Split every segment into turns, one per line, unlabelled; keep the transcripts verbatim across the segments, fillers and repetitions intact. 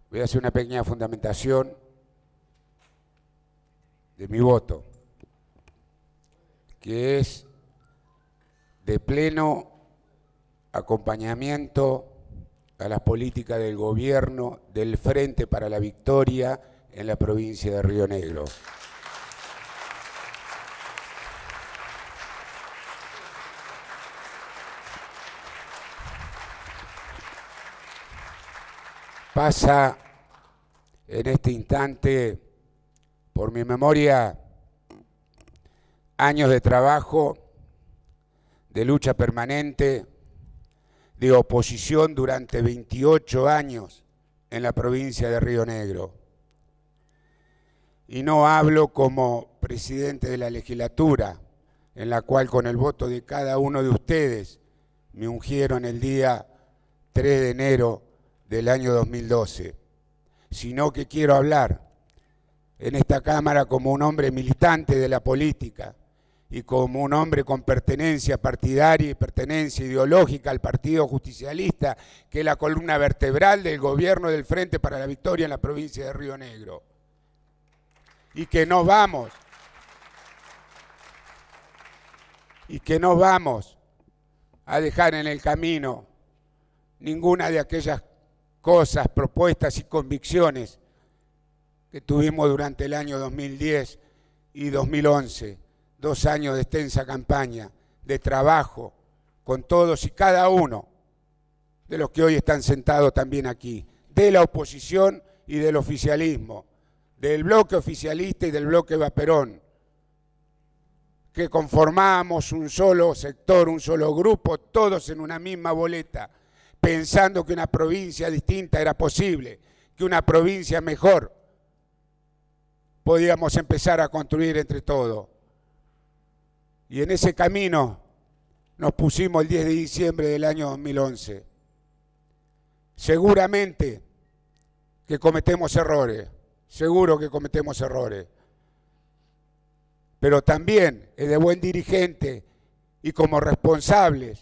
voy a hacer una pequeña fundamentación de mi voto, que es de pleno acompañamiento a las políticas del gobierno del Frente para la Victoria en la provincia de Río Negro. Pasa en este instante por mi memoria años de trabajo, de lucha permanente, de oposición durante veintiocho años en la provincia de Río Negro. Y no hablo como presidente de la legislatura, en la cual con el voto de cada uno de ustedes me ungieron el día tres de enero del año dos mil doce, sino que quiero hablar en esta Cámara como un hombre militante de la política y como un hombre con pertenencia partidaria y pertenencia ideológica al Partido Justicialista, que es la columna vertebral del gobierno del Frente para la Victoria en la provincia de Río Negro. Y que no vamos, y que no vamos a dejar en el camino ninguna de aquellas cosas, propuestas y convicciones que tuvimos durante el año dos mil diez y dos mil once, dos años de extensa campaña, de trabajo con todos y cada uno de los que hoy están sentados también aquí, de la oposición y del oficialismo, del bloque oficialista y del bloque Vaperón, que conformábamos un solo sector, un solo grupo, todos en una misma boleta, pensando que una provincia distinta era posible, que una provincia mejor podíamos empezar a construir entre todos. Y en ese camino nos pusimos el diez de diciembre del año dos mil once. Seguramente que cometemos errores, seguro que cometemos errores, pero también es de buen dirigente y como responsables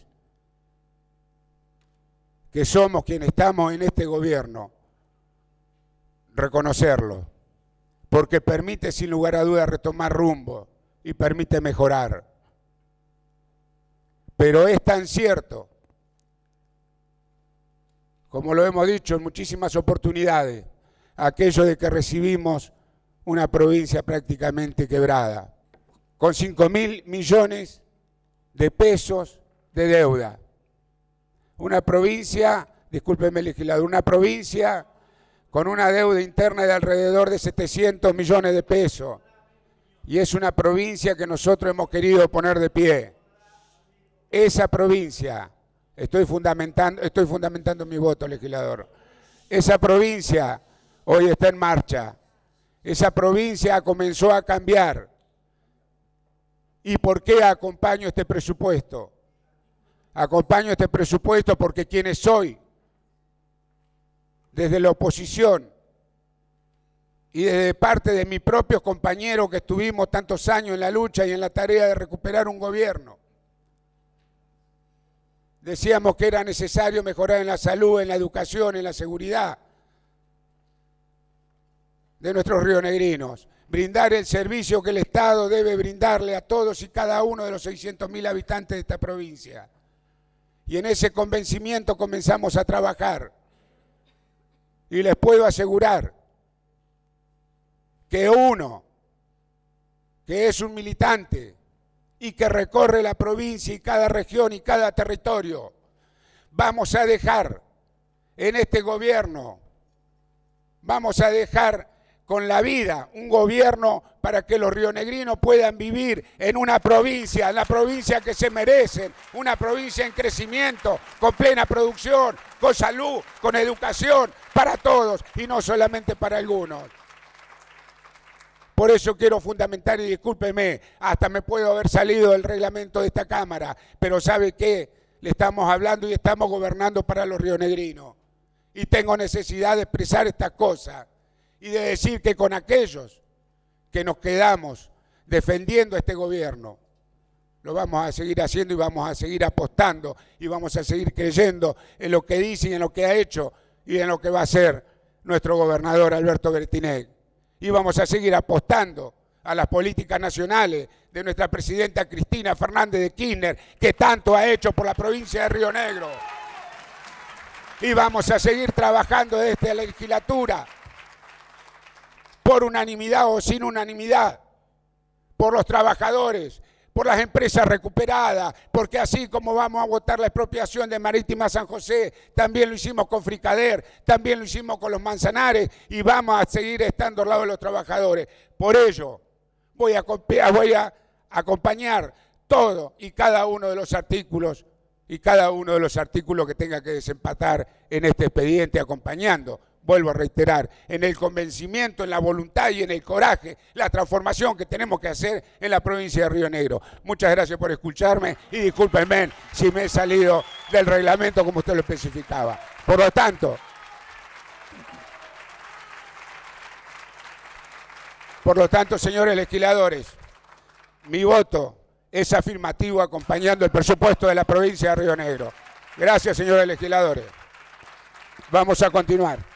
que somos quienes estamos en este gobierno, reconocerlo, porque permite sin lugar a dudas retomar rumbo y permite mejorar. Pero es tan cierto, como lo hemos dicho en muchísimas oportunidades, aquello de que recibimos una provincia prácticamente quebrada, con cinco mil millones de pesos de deuda. Una provincia, discúlpeme legislador, una provincia con una deuda interna de alrededor de setecientos millones de pesos. Y es una provincia que nosotros hemos querido poner de pie. Esa provincia, estoy fundamentando, estoy fundamentando mi voto, legislador, esa provincia hoy está en marcha. Esa provincia comenzó a cambiar. ¿Y por qué acompaño este presupuesto? Acompaño este presupuesto porque quienes soy, desde la oposición y desde parte de mis propios compañeros que estuvimos tantos años en la lucha y en la tarea de recuperar un gobierno, decíamos que era necesario mejorar en la salud, en la educación, en la seguridad de nuestros rionegrinos, brindar el servicio que el Estado debe brindarle a todos y cada uno de los seiscientos mil habitantes de esta provincia. Y en ese convencimiento comenzamos a trabajar. Y les puedo asegurar que uno, que es un militante y que recorre la provincia y cada región y cada territorio, vamos a dejar en este gobierno, vamos a dejar con la vida un gobierno para que los rionegrinos puedan vivir en una provincia, en la provincia que se merecen, una provincia en crecimiento, con plena producción, con salud, con educación, para todos y no solamente para algunos. Por eso quiero fundamentar, y discúlpeme, hasta me puedo haber salido del reglamento de esta Cámara, pero ¿sabe qué? Le estamos hablando y estamos gobernando para los rionegrinos. Y tengo necesidad de expresar estas cosas y de decir que con aquellos que nos quedamos defendiendo este gobierno, lo vamos a seguir haciendo y vamos a seguir apostando y vamos a seguir creyendo en lo que dice y en lo que ha hecho y en lo que va a hacer nuestro gobernador Alberto Gretinec. Y vamos a seguir apostando a las políticas nacionales de nuestra presidenta Cristina Fernández de Kirchner, que tanto ha hecho por la provincia de Río Negro. Y vamos a seguir trabajando desde esta legislatura, por unanimidad o sin unanimidad, por los trabajadores, por las empresas recuperadas, porque así como vamos a votar la expropiación de Marítima San José, también lo hicimos con Fricader, también lo hicimos con los Manzanares y vamos a seguir estando al lado de los trabajadores. Por ello, voy a, voy a acompañar todo y cada uno de los artículos y cada uno de los artículos que tenga que desempatar en este expediente, acompañando, vuelvo a reiterar, en el convencimiento, en la voluntad y en el coraje, la transformación que tenemos que hacer en la provincia de Río Negro. Muchas gracias por escucharme y discúlpenme si me he salido del reglamento como usted lo especificaba. Por lo tanto, por lo tanto, señores legisladores, mi voto es afirmativo acompañando el presupuesto de la provincia de Río Negro. Gracias, señores legisladores. Vamos a continuar.